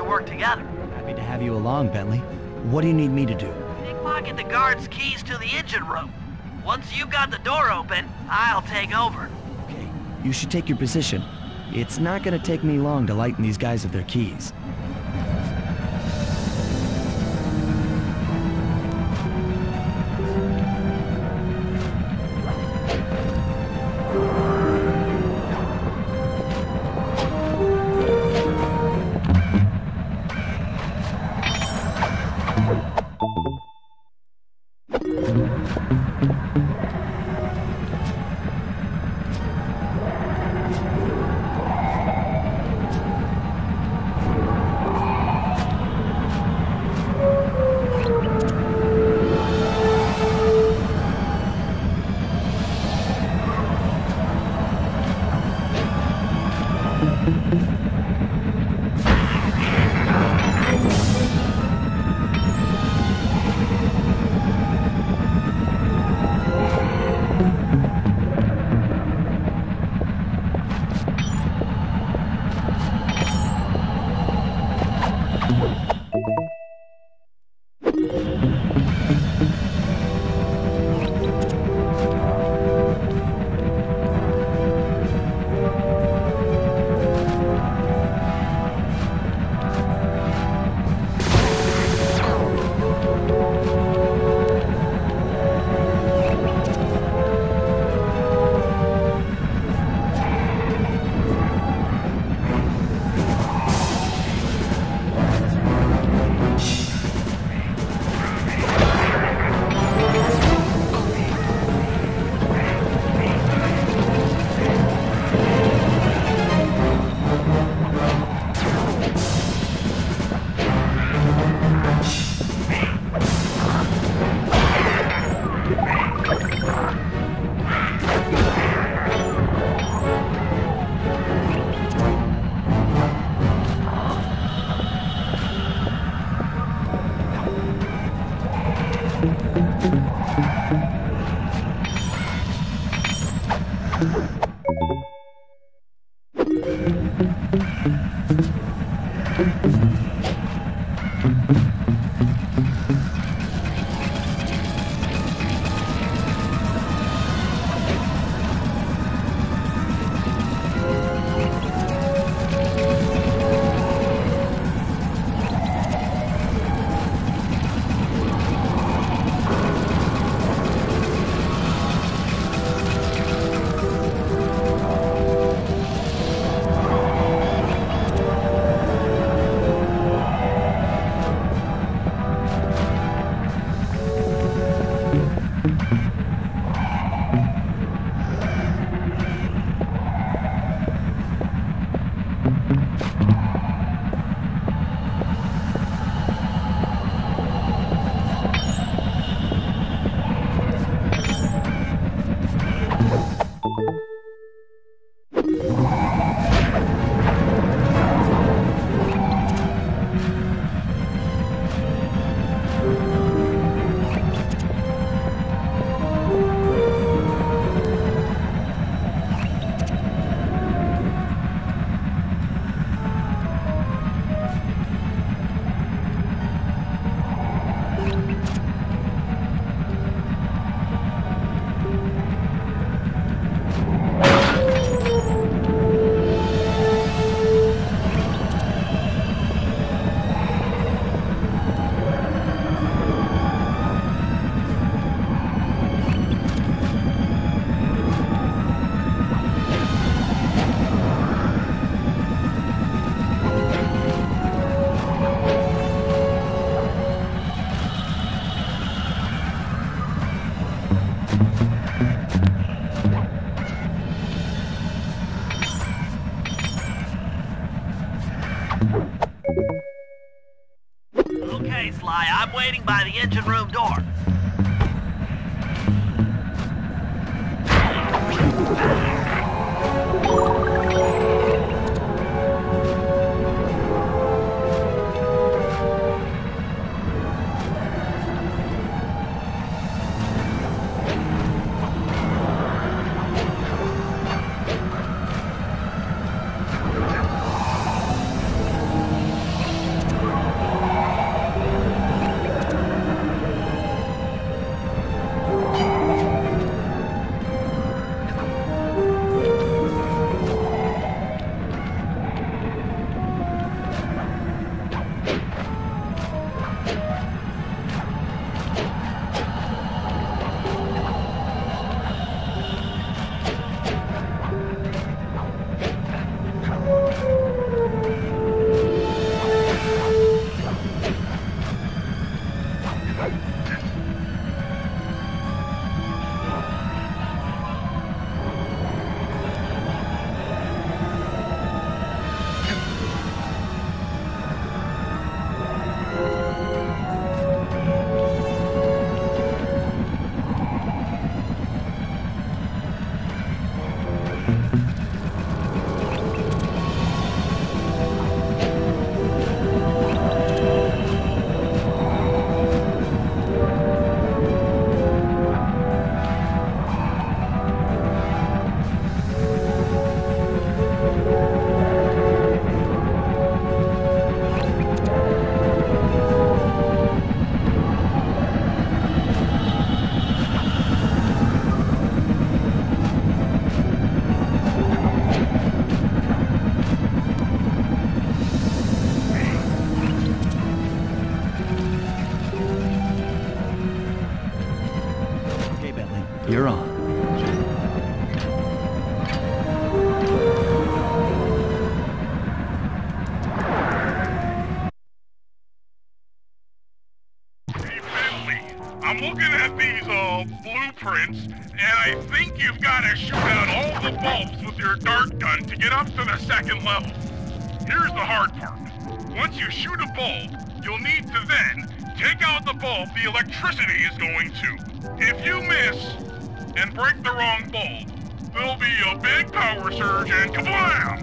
work together. Happy to have you along, Bentley. What do you need me to do? Pickpocket the guard's keys to the engine room. Once you've got the door open, I'll take over. Okay, you should take your position. It's not gonna take me long to lighten these guys of their keys. Okay, Sly, I'm waiting by the engine room door. Okay, Bentley, you're on. Hey, Bentley, I'm looking at these, blueprints, and I think you've got to shoot out all the bulbs with your dart gun to get up to the second level. Here's the hard part. Once you shoot a bulb, you'll need to then take out the bulb the electricity is going to. If you miss and break the wrong bulb, there'll be a big power surge and kablam!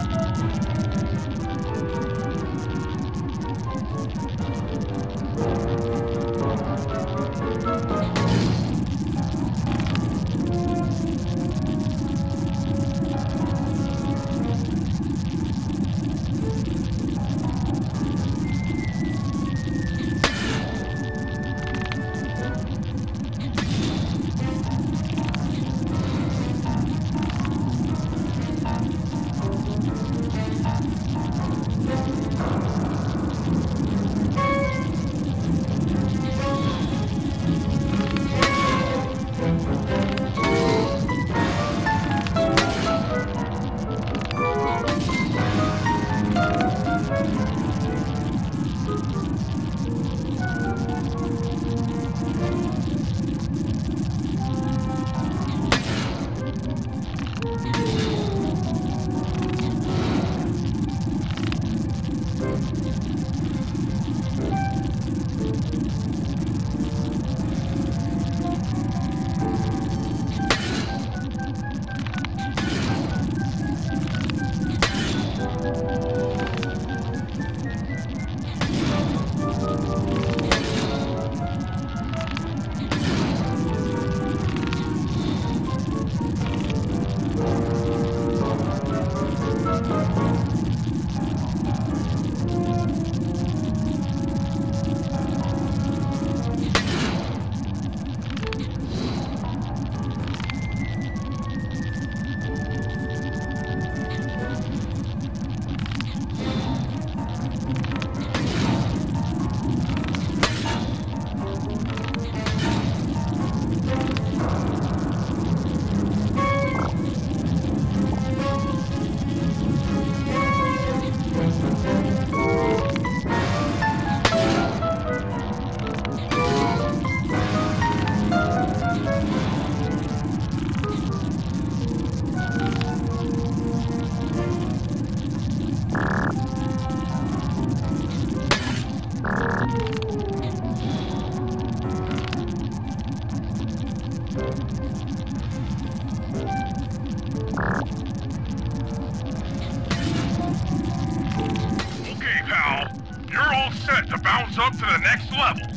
Okay, pal. You're all set to bounce up to the next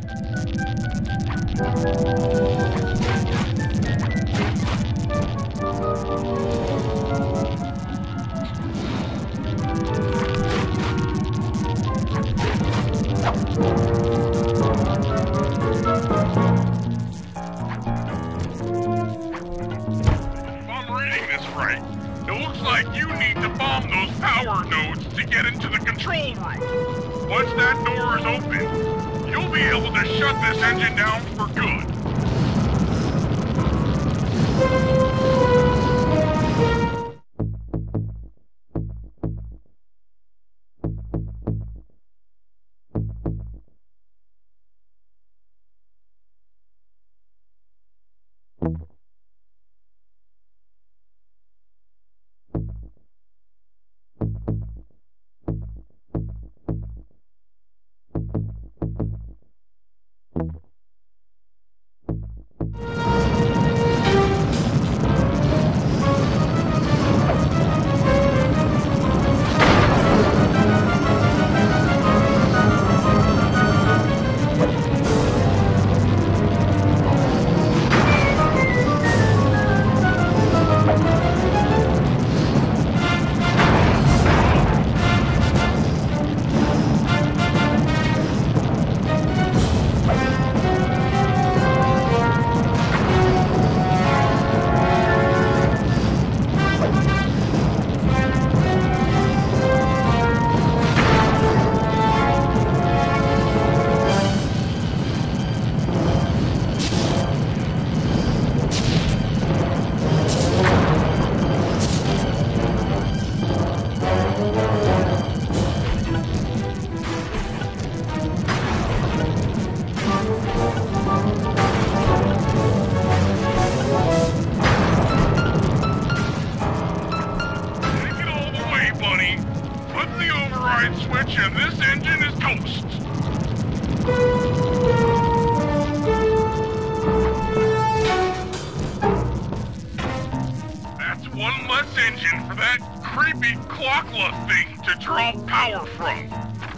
level. If I'm reading this right, it looks like you need to bomb those power nodes to get into the control room. Once that door is open, you'll be able to shut this engine down for good. Tesla thing to draw power from.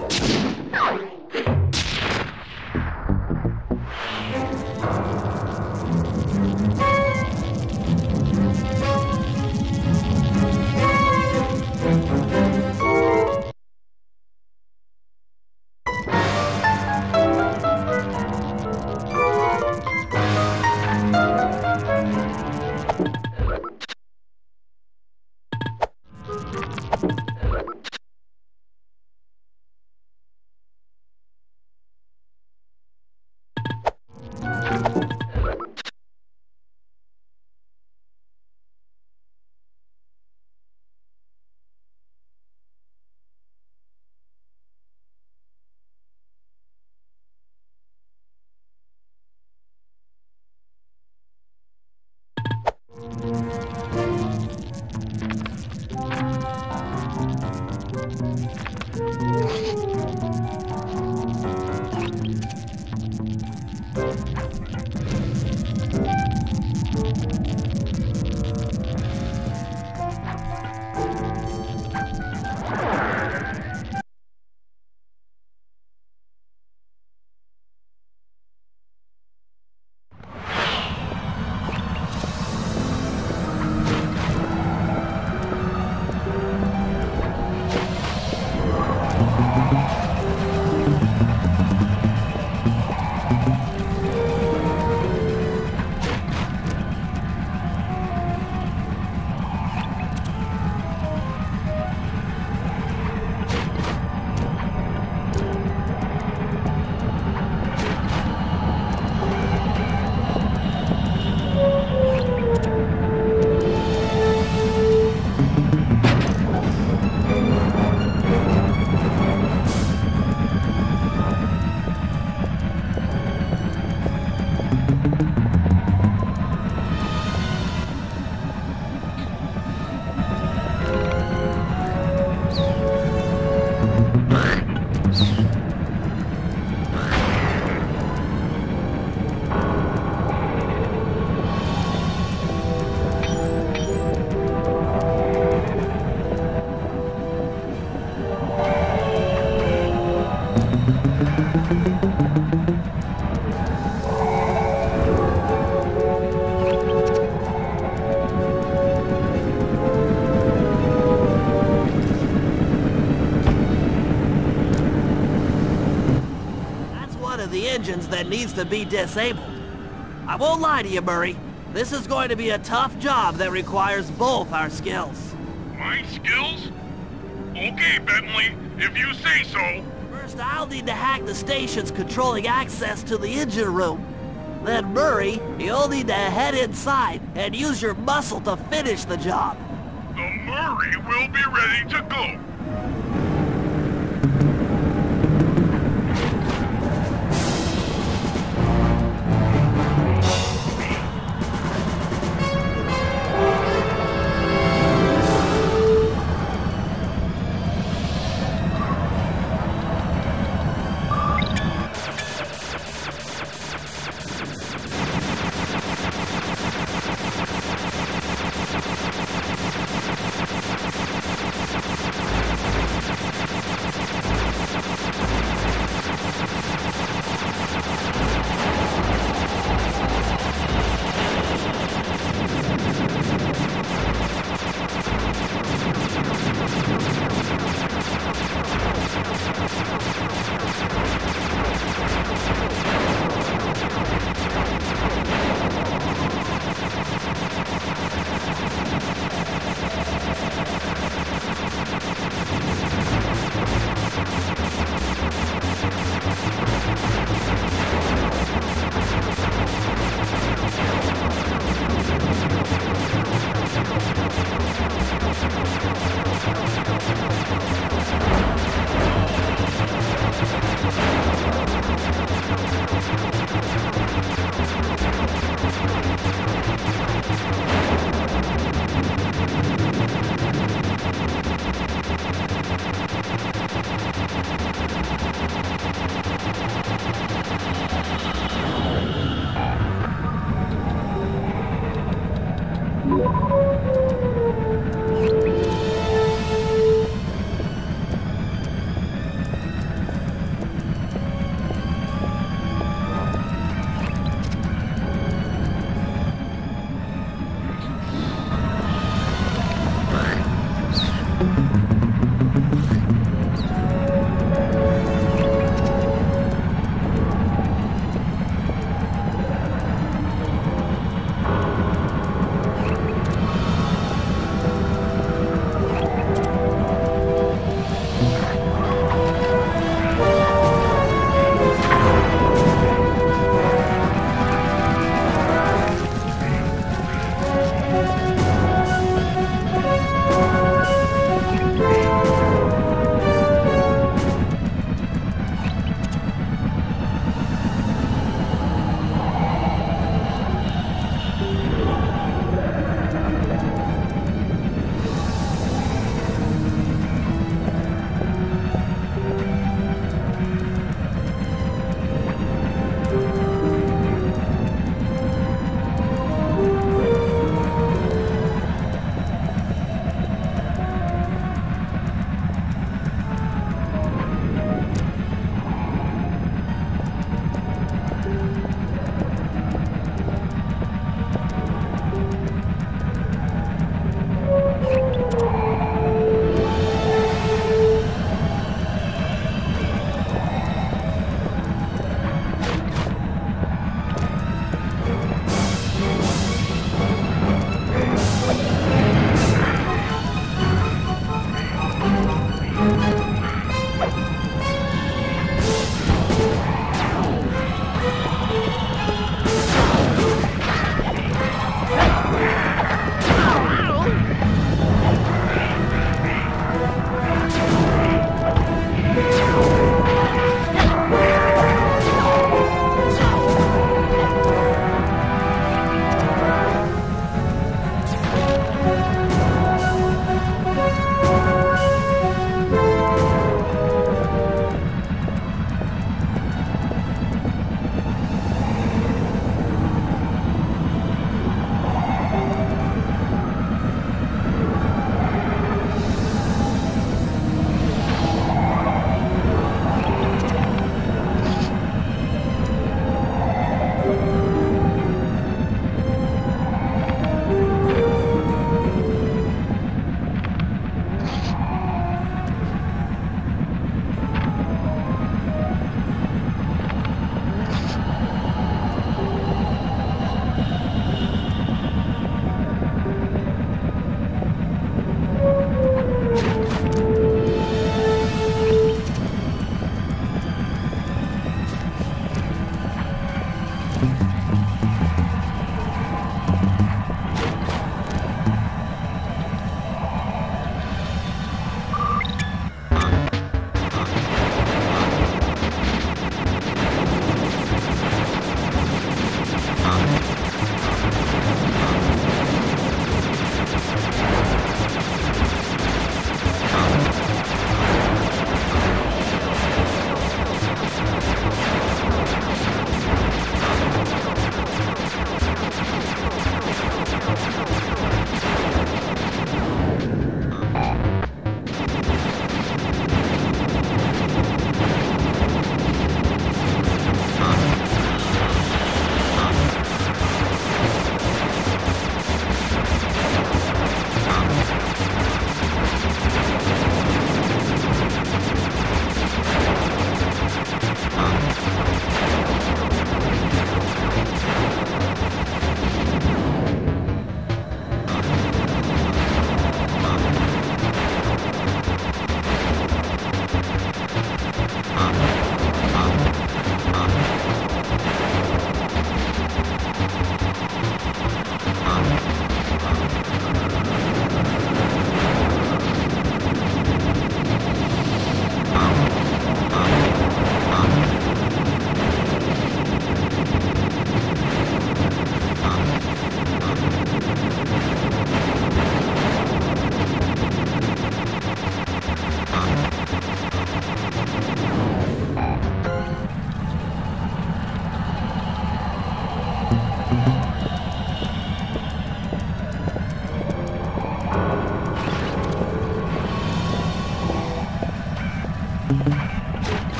Engines that needs to be disabled. I won't lie to you, Murray. This is going to be a tough job that requires both our skills. My skills? Okay, Bentley, if you say so. First, I'll need to hack the stations controlling access to the engine room. Then, Murray, you'll need to head inside and use your muscle to finish the job. The Murray will be ready to go.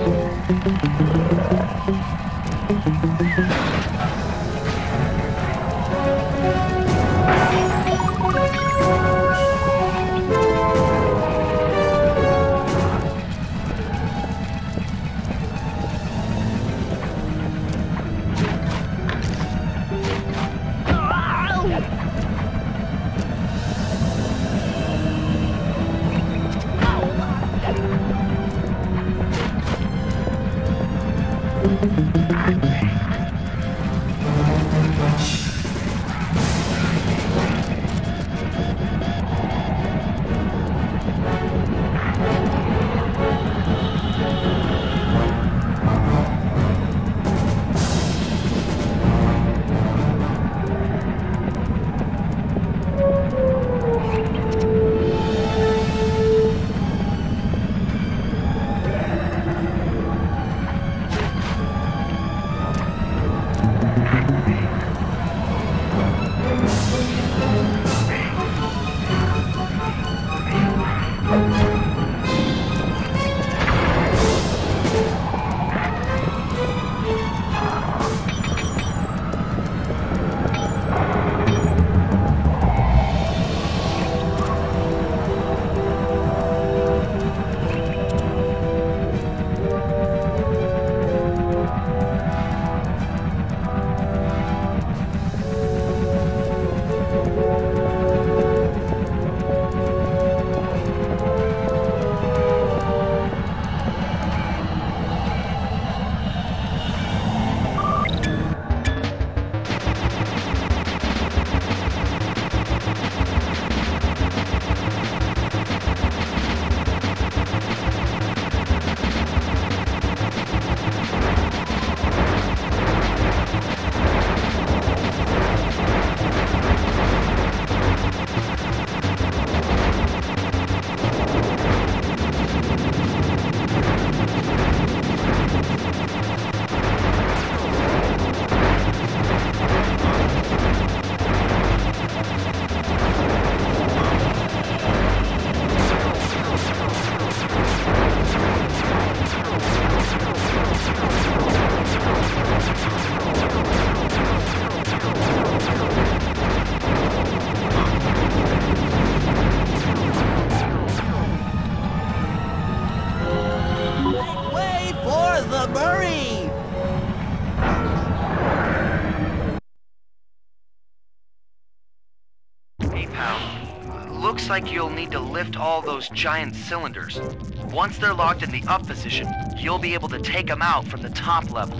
Looks like you'll need to lift all those giant cylinders. Once they're locked in the up position, you'll be able to take them out from the top level.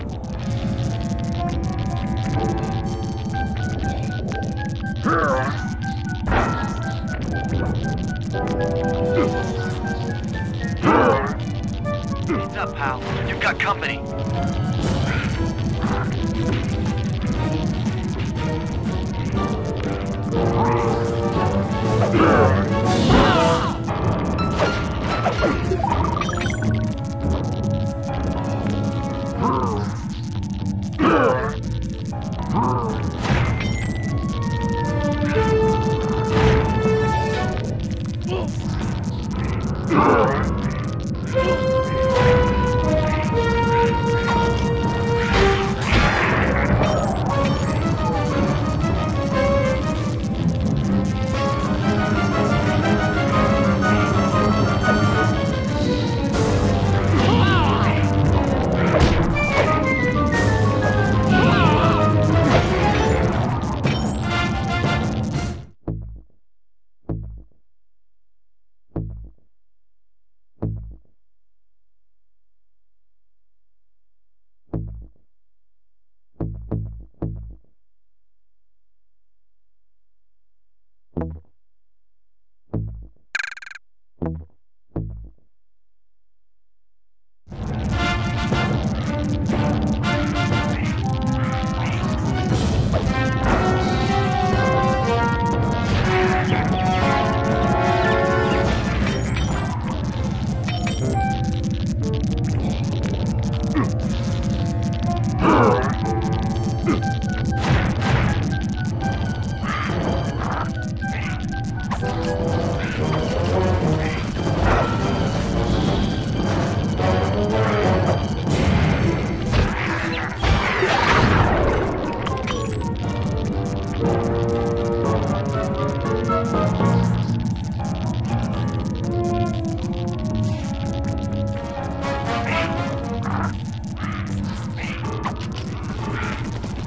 Heads up, pal. You've got company.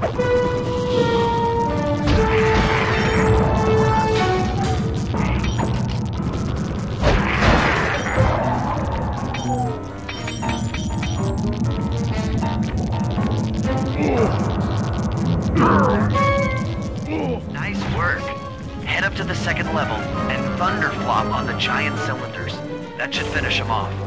Nice work. Head up to the second level and thunderflop on the giant cylinders. That should finish them off.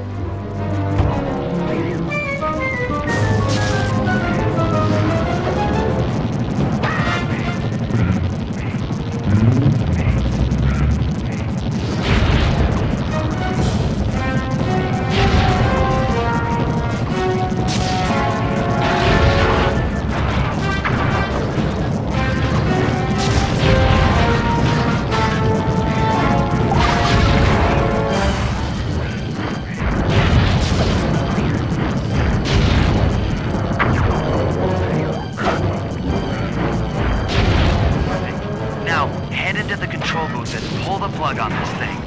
Now, head into the control booth and pull the plug on this thing.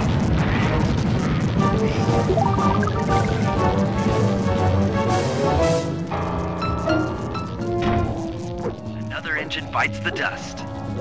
Another engine bites the dust.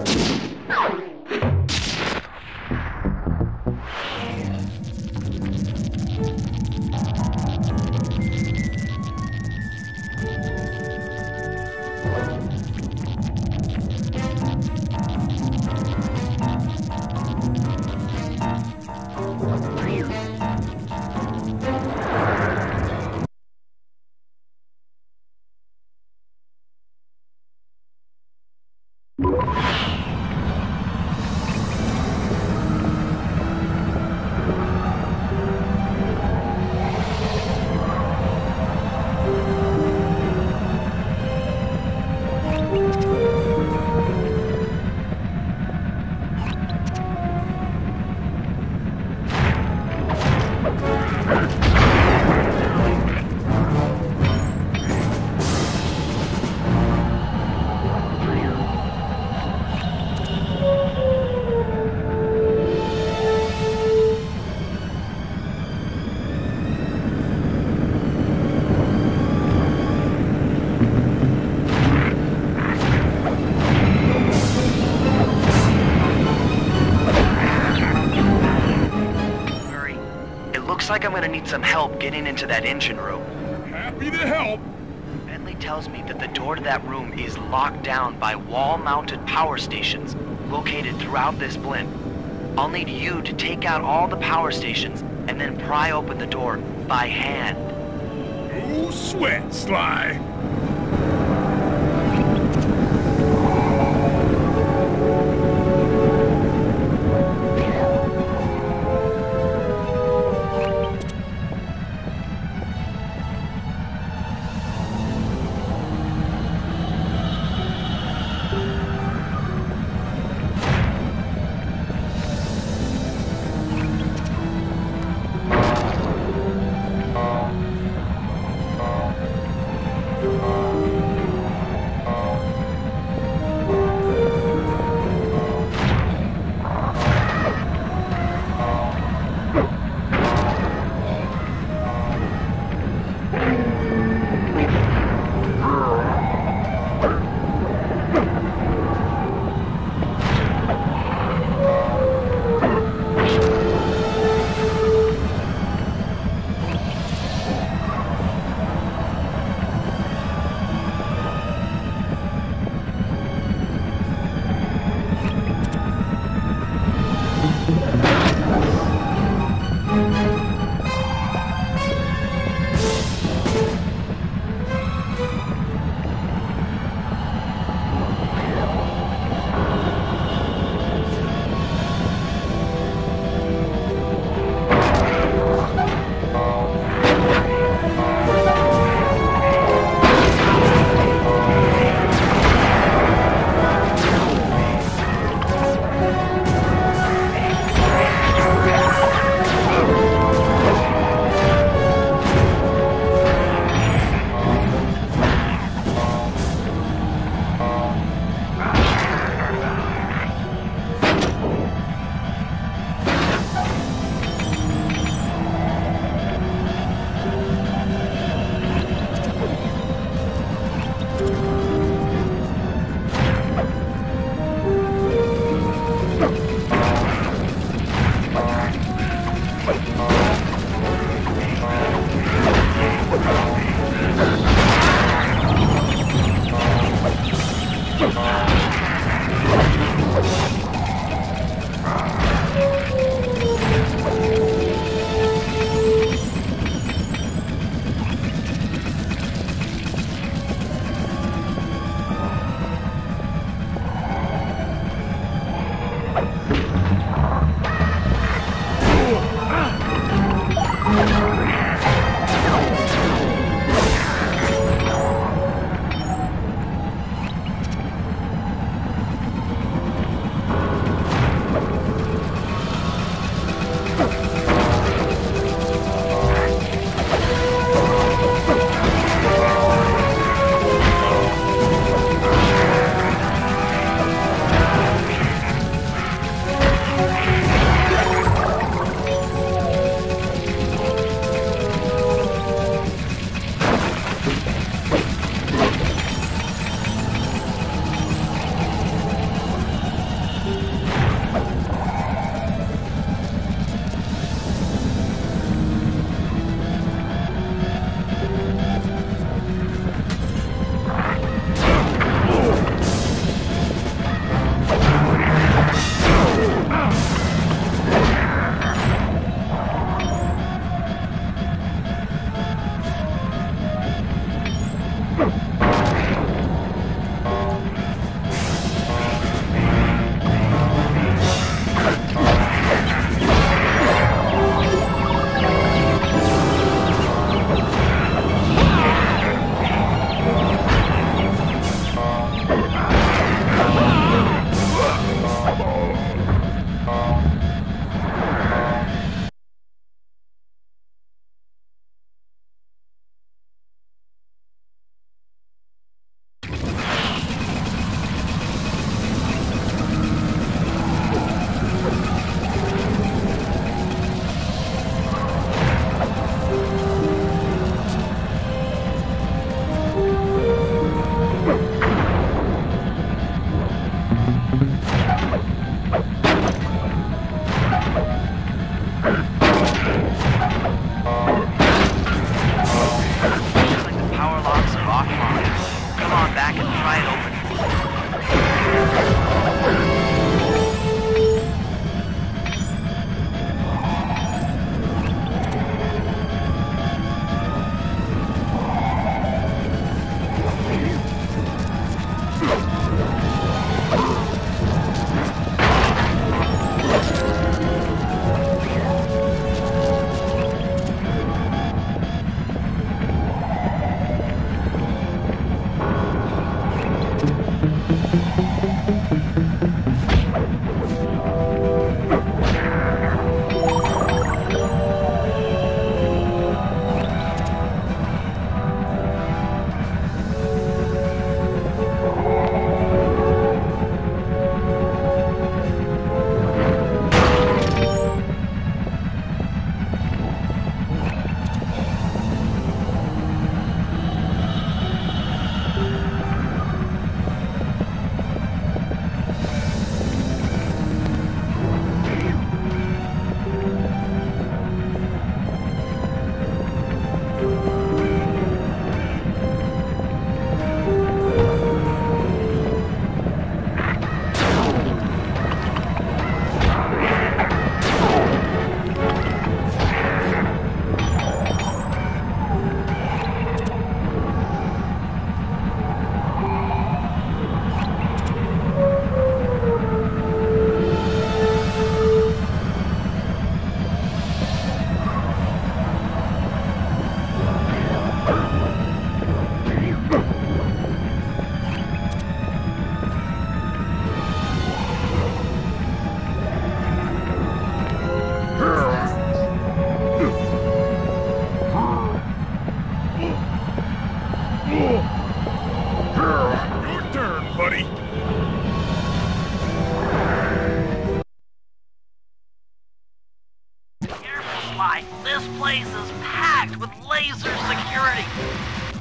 Looks like I'm gonna need some help getting into that engine room. Happy to help. Bentley tells me that the door to that room is locked down by wall-mounted power stations located throughout this blimp. I'll need you to take out all the power stations and then pry open the door by hand. No sweat, Sly.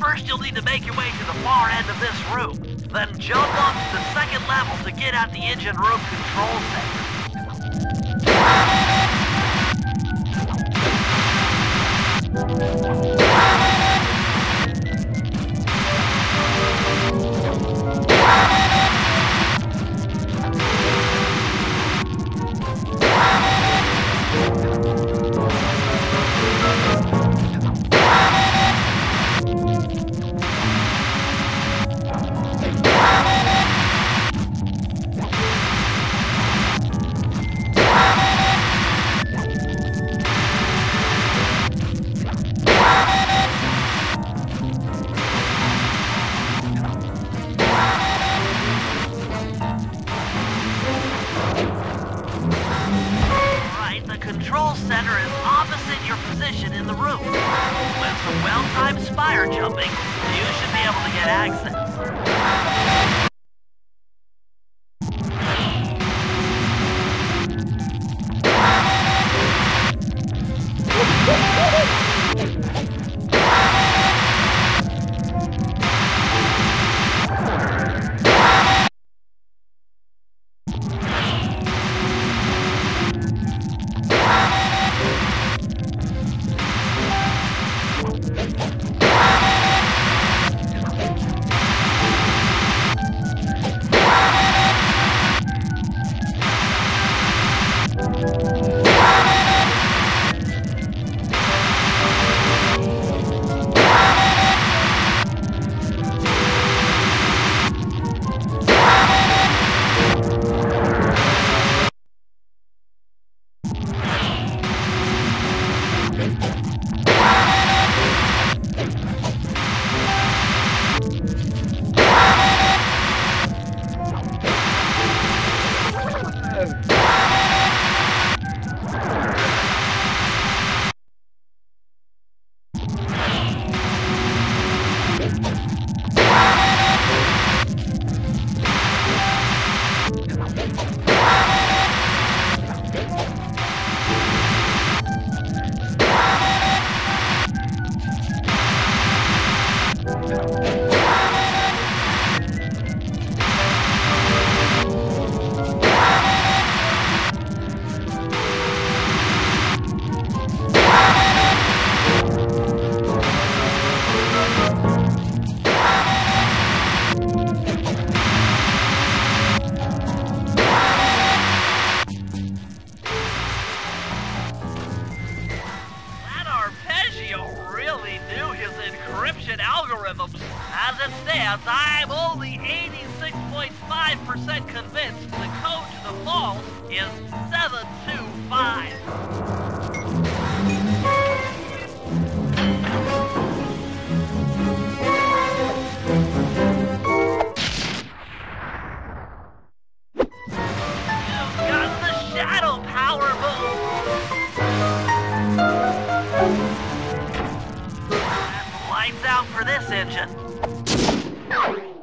First, you'll need to make your way to the far end of this room. Then jump up to the second level to get at the engine room control center. Center is opposite your position in the room. With some well-timed spire jumping, you should be able to get access. Algorithms. As it stands, I'm only 86.5% convinced the code to the vault is 725. You've got the shadow power move. Lights out for this engine.